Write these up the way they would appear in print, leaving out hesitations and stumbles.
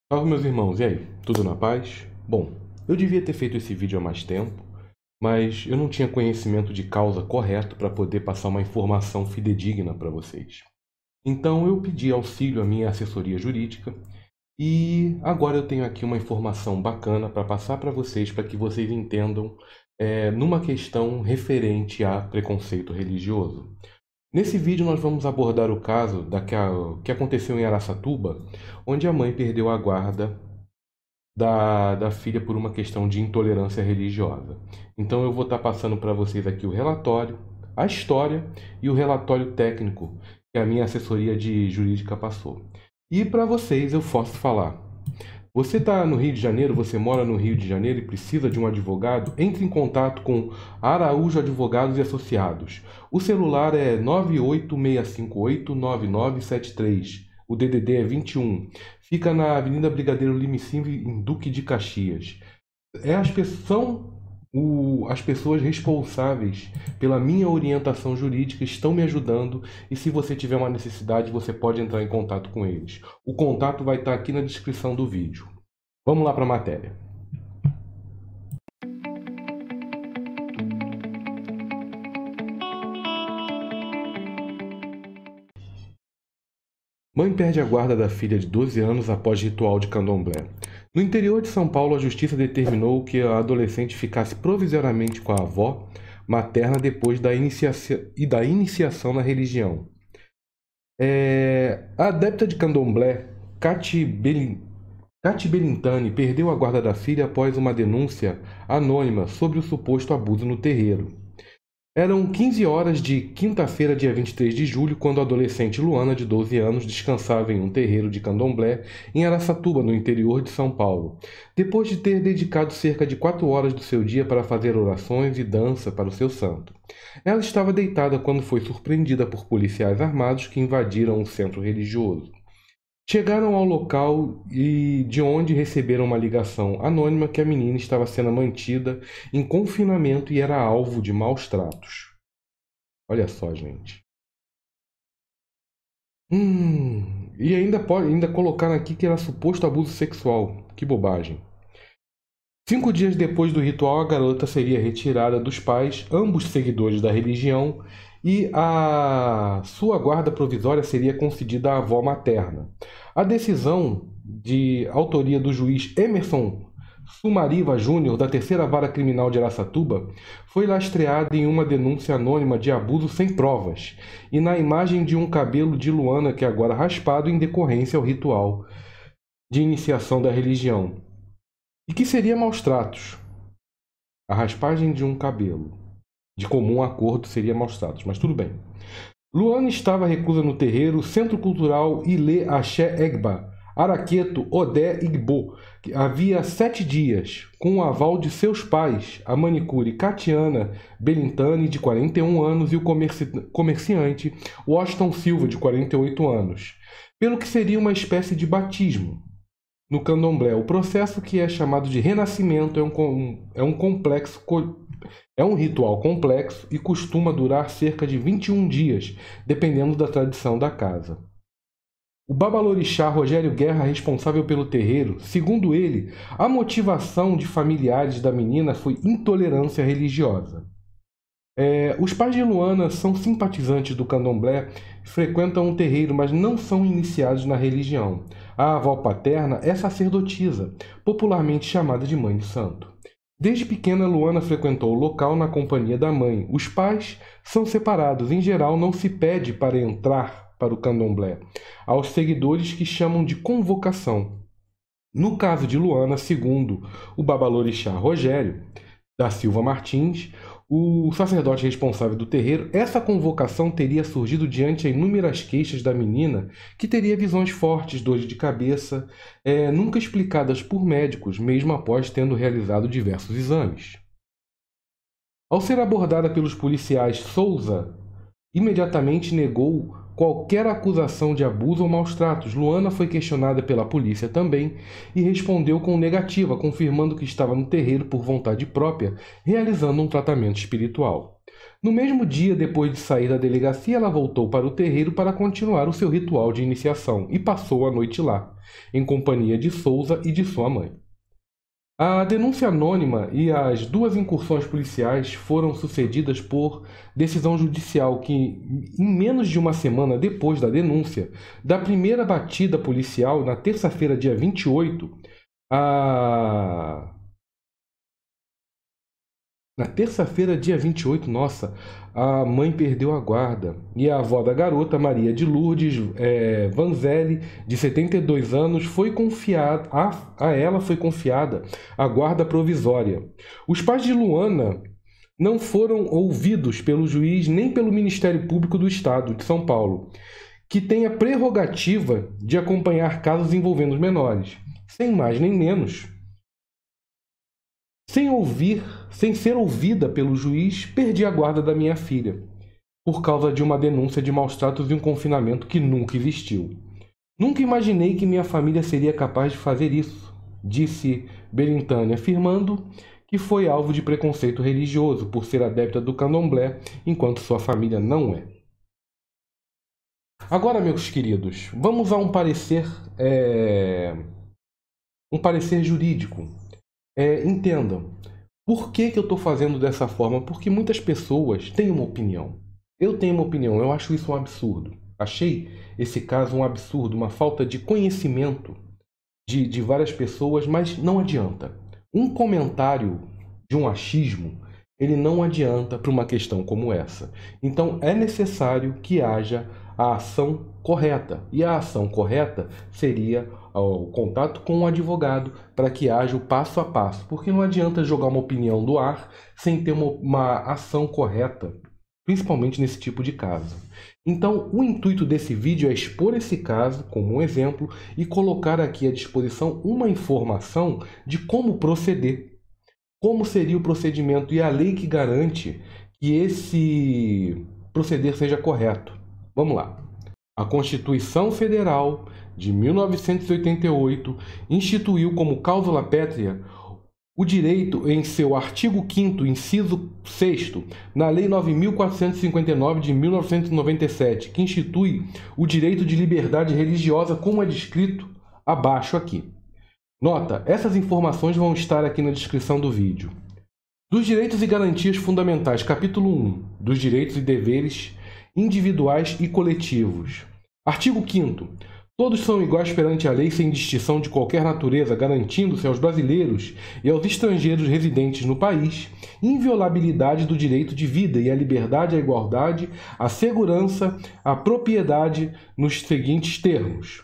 Salve, meus irmãos, e aí? Tudo na paz? Bom, eu devia ter feito esse vídeo há mais tempo, mas eu não tinha conhecimento de causa correto para poder passar uma informação fidedigna para vocês. Então eu pedi auxílio à minha assessoria jurídica e agora eu tenho aqui uma informação bacana para passar para vocês, para que vocês entendam numa questão referente a preconceito religioso. Nesse vídeo nós vamos abordar o caso que aconteceu em Araçatuba, onde a mãe perdeu a guarda da filha por uma questão de intolerância religiosa. Então eu vou estar passando para vocês aqui o relatório, a história e o relatório técnico que a minha assessoria de jurídica passou. E para vocês eu posso falar. Você está no Rio de Janeiro, você mora no Rio de Janeiro e precisa de um advogado? Entre em contato com Araújo Advogados e Associados. O celular é 986589973. O DDD é 21. Fica na Avenida Brigadeiro Limicinho, em Duque de Caxias. As pessoas responsáveis pela minha orientação jurídica estão me ajudando e se você tiver uma necessidade, você pode entrar em contato com eles. O contato vai estar aqui na descrição do vídeo. Vamos lá para a matéria. Mãe perde a guarda da filha de 12 anos após ritual de candomblé. No interior de São Paulo, a justiça determinou que a adolescente ficasse provisoriamente com a avó materna depois da iniciação na religião. A adepta de candomblé, Cati Belintani, perdeu a guarda da filha após uma denúncia anônima sobre o suposto abuso no terreiro. Eram 15 horas de quinta-feira, dia 23 de julho, quando a adolescente Luana, de 12 anos, descansava em um terreiro de candomblé em Araçatuba, no interior de São Paulo. Depois de ter dedicado cerca de 4 horas do seu dia para fazer orações e dança para o seu santo. Ela estava deitada quando foi surpreendida por policiais armados que invadiram o centro religioso. Chegaram ao local e de onde receberam uma ligação anônima que a menina estava sendo mantida em confinamento e era alvo de maus tratos. Olha só, gente. E ainda colocaram aqui que era suposto abuso sexual. Que bobagem. 5 dias depois do ritual, a garota seria retirada dos pais, ambos seguidores da religião, e a sua guarda provisória seria concedida à avó materna. A decisão, de autoria do juiz Emerson Sumariva Júnior, da Terceira Vara Criminal de Araçatuba, foi lastreada em uma denúncia anônima de abuso sem provas e na imagem de um cabelo de Luana que agora raspado em decorrência ao ritual de iniciação da religião. E que seria maus tratos. A raspagem de um cabelo. De comum acordo seria maus tratos, mas tudo bem. Luana estava reclusa no terreiro Centro Cultural Ilê Axé Egba, Araqueto Odé Igbo, havia 7 dias, com o aval de seus pais, a manicure Catiana Belintani, de 41 anos, e o comerciante Washington Silva, de 48 anos, pelo que seria uma espécie de batismo. No candomblé, o processo que é chamado de renascimento é um ritual complexo e costuma durar cerca de 21 dias, dependendo da tradição da casa. O babalorixá Rogério Guerra, responsável pelo terreiro, segundo ele, a motivação de familiares da menina foi intolerância religiosa. Os pais de Luana são simpatizantes do candomblé, frequentam um terreiro, mas não são iniciados na religião. A avó paterna é sacerdotisa, popularmente chamada de mãe de santo. Desde pequena, Luana frequentou o local na companhia da mãe. Os pais são separados. Em geral, não se pede para entrar para o candomblé aos seguidores que chamam de convocação. No caso de Luana, segundo o babalorixá Rogério da Silva Martins, o sacerdote responsável do terreiro, essa convocação teria surgido diante a inúmeras queixas da menina, que teria visões fortes, dores de cabeça, nunca explicadas por médicos, mesmo após tendo realizado diversos exames. Ao ser abordada pelos policiais, Souza imediatamente negou qualquer acusação de abuso ou maus tratos. Luana foi questionada pela polícia também e respondeu com negativa, confirmando que estava no terreiro por vontade própria, realizando um tratamento espiritual. No mesmo dia, depois de sair da delegacia, ela voltou para o terreiro para continuar o seu ritual de iniciação e passou a noite lá, em companhia de Souza e de sua mãe. A denúncia anônima e as duas incursões policiais foram sucedidas por decisão judicial que, em menos de uma semana depois da denúncia, da primeira batida policial, na terça-feira, dia 28, Na terça-feira, dia 28, nossa, a mãe perdeu a guarda e a avó da garota, Maria de Lourdes Vanzelli, de 72 anos, foi confiada, a ela foi confiada a guarda provisória. Os pais de Luana não foram ouvidos pelo juiz nem pelo Ministério Público do Estado de São Paulo, que tem a prerrogativa de acompanhar casos envolvendo os menores. Sem mais nem menos, sem ser ouvida pelo juiz, perdi a guarda da minha filha, por causa de uma denúncia de maus tratos e um confinamento que nunca existiu. Nunca imaginei que minha família seria capaz de fazer isso, disse Belintani, afirmando que foi alvo de preconceito religioso por ser adepta do candomblé, enquanto sua família não é. Agora, meus queridos, vamos a um parecer jurídico. Entendam, por que eu estou fazendo dessa forma? Porque muitas pessoas têm uma opinião. Eu tenho uma opinião, eu acho isso um absurdo. Achei esse caso um absurdo, uma falta de conhecimento de várias pessoas, mas não adianta. Um comentário de um achismo, ele não adianta para uma questão como essa. Então é necessário que haja a ação correta. E a ação correta seria o contato com o advogado para que haja o passo a passo. Porque não adianta jogar uma opinião do ar sem ter uma ação correta, principalmente nesse tipo de caso. Então, o intuito desse vídeo é expor esse caso como um exemplo e colocar aqui à disposição uma informação de como proceder. Como seria o procedimento e a lei que garante que esse proceder seja correto. Vamos lá. A Constituição Federal de 1988 instituiu como cláusula pétrea o direito em seu artigo 5º, inciso 6º, na Lei 9.459 de 1997, que institui o direito de liberdade religiosa como é descrito abaixo aqui. Nota, essas informações vão estar aqui na descrição do vídeo. Dos direitos e garantias fundamentais, capítulo 1, dos direitos e deveres individuais e coletivos. Artigo 5º. Todos são iguais perante a lei sem distinção de qualquer natureza, garantindo-se aos brasileiros e aos estrangeiros residentes no país inviolabilidade do direito de vida e a liberdade, a igualdade, a segurança, a propriedade nos seguintes termos.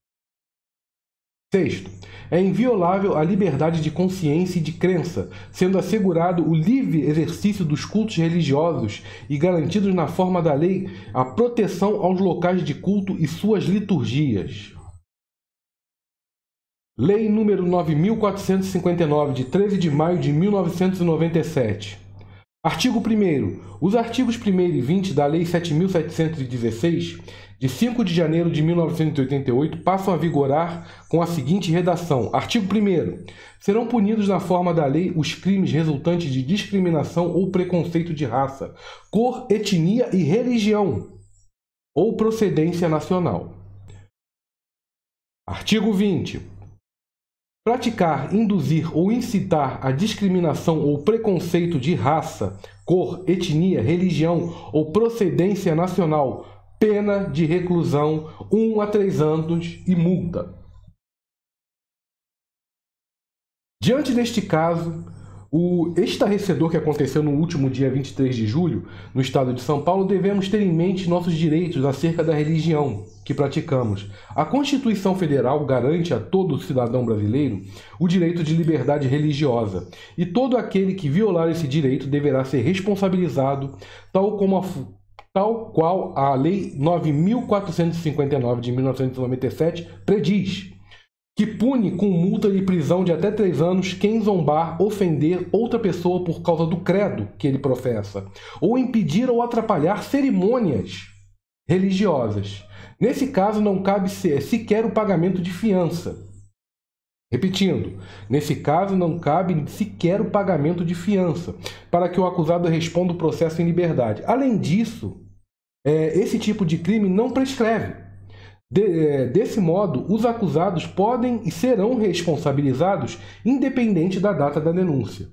Sexto, é inviolável a liberdade de consciência e de crença, sendo assegurado o livre exercício dos cultos religiosos e garantidos na forma da lei a proteção aos locais de culto e suas liturgias. Lei nº 9.459, de 13 de maio de 1997. Artigo 1º. Os artigos 1º e 20 da Lei 7.716, de 5 de janeiro de 1988, passam a vigorar com a seguinte redação. Artigo 1º. Serão punidos na forma da lei os crimes resultantes de discriminação ou preconceito de raça, cor, etnia e religião, ou procedência nacional. Artigo 20. Praticar, induzir ou incitar a discriminação ou preconceito de raça, cor, etnia, religião ou procedência nacional, pena de reclusão 1 a 3 anos e multa. Diante deste caso, o estarrecedor que aconteceu no último dia 23 de julho, no estado de São Paulo, devemos ter em mente nossos direitos acerca da religião que praticamos. A Constituição Federal garante a todo cidadão brasileiro o direito de liberdade religiosa, e todo aquele que violar esse direito deverá ser responsabilizado, tal qual a Lei 9.459 de 1997 prediz, que pune com multa e prisão de até 3 anos quem zombar, ofender outra pessoa por causa do credo que ele professa, ou impedir ou atrapalhar cerimônias religiosas. Nesse caso, não cabe sequer o pagamento de fiança. Repetindo, nesse caso não cabe sequer o pagamento de fiança para que o acusado responda o processo em liberdade. Além disso, esse tipo de crime não prescreve. Desse modo, os acusados podem e serão responsabilizados independente da data da denúncia.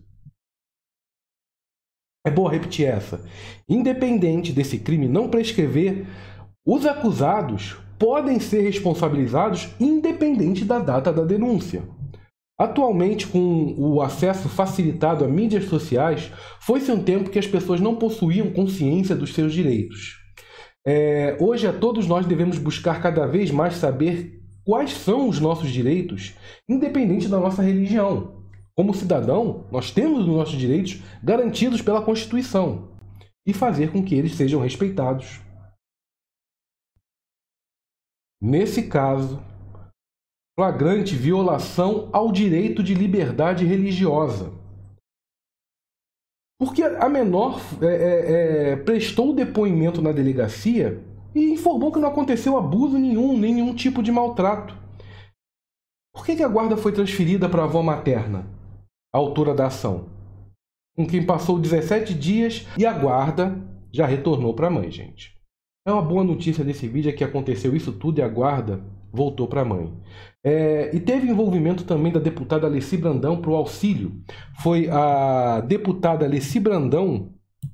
É bom repetir essa. Independente desse crime não prescrever, os acusados podem ser responsabilizados independente da data da denúncia. Atualmente, com o acesso facilitado a mídias sociais, foi-se um tempo que as pessoas não possuíam consciência dos seus direitos. Hoje, todos nós devemos buscar cada vez mais saber quais são os nossos direitos, independente da nossa religião. Como cidadão, nós temos os nossos direitos garantidos pela Constituição e fazer com que eles sejam respeitados. Nesse caso, flagrante violação ao direito de liberdade religiosa. Porque a menor prestou depoimento na delegacia e informou que não aconteceu abuso nenhum, nenhum tipo de maltrato. Por que a guarda foi transferida para a avó materna, a autora da ação? Com quem passou 17 dias e a guarda já retornou para a mãe, gente. É uma boa notícia desse vídeo é que aconteceu isso tudo e a guarda voltou para a mãe. E teve envolvimento também da deputada Alessi Brandão para o auxílio. Foi a deputada Alessi Brandão.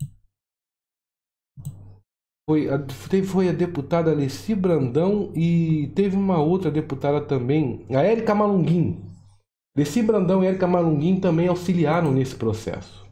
Foi a deputada Alessi Brandão e teve uma outra deputada também, a Érica Malunguin. Alessi Brandão e Érica Malunguin também auxiliaram nesse processo.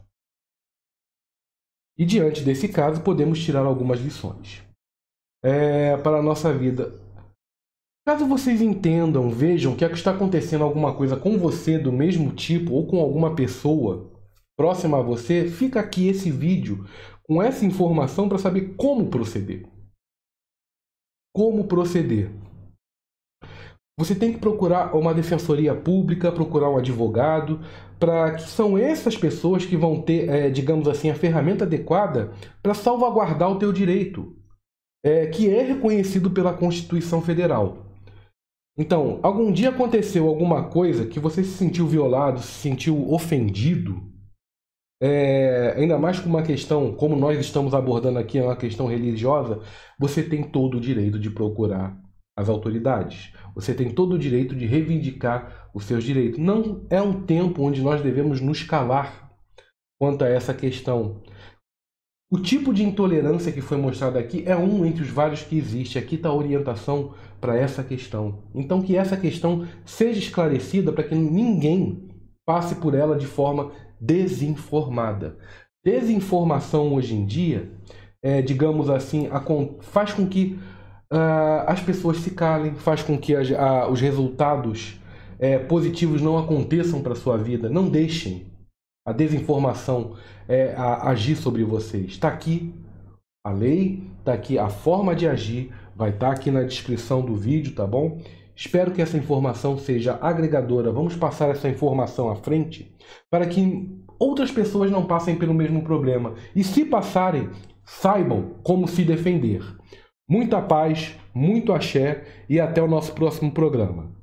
E diante desse caso, podemos tirar algumas lições para a nossa vida. Caso vocês entendam, vejam que está acontecendo alguma coisa com você do mesmo tipo ou com alguma pessoa próxima a você, fica aqui esse vídeo com essa informação para saber como proceder. Como proceder. Você tem que procurar uma defensoria pública, procurar um advogado, para que são essas pessoas que vão ter, digamos assim, a ferramenta adequada para salvaguardar o teu direito, que é reconhecido pela Constituição Federal. Então, algum dia aconteceu alguma coisa que você se sentiu violado, se sentiu ofendido, ainda mais com uma questão, como nós estamos abordando aqui, é uma questão religiosa, você tem todo o direito de procurar as autoridades. Você tem todo o direito de reivindicar os seus direitos. Não é um tempo onde nós devemos nos calar quanto a essa questão. O tipo de intolerância que foi mostrado aqui é um entre os vários que existe. Aqui está a orientação para essa questão. Então, que essa questão seja esclarecida para que ninguém passe por ela de forma desinformada. Desinformação hoje em dia, digamos assim, faz com que as pessoas se calem, faz com que os resultados positivos não aconteçam para a sua vida. Não deixem a desinformação agir sobre vocês. Está aqui a lei, está aqui a forma de agir, vai estar aqui na descrição do vídeo, tá bom? Espero que essa informação seja agregadora. Vamos passar essa informação à frente para que outras pessoas não passem pelo mesmo problema. E se passarem, saibam como se defender. Muita paz, muito axé e até o nosso próximo programa.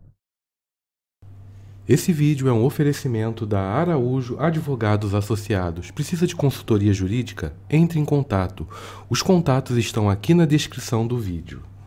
Esse vídeo é um oferecimento da Araújo Advogados Associados. Precisa de consultoria jurídica? Entre em contato. Os contatos estão aqui na descrição do vídeo.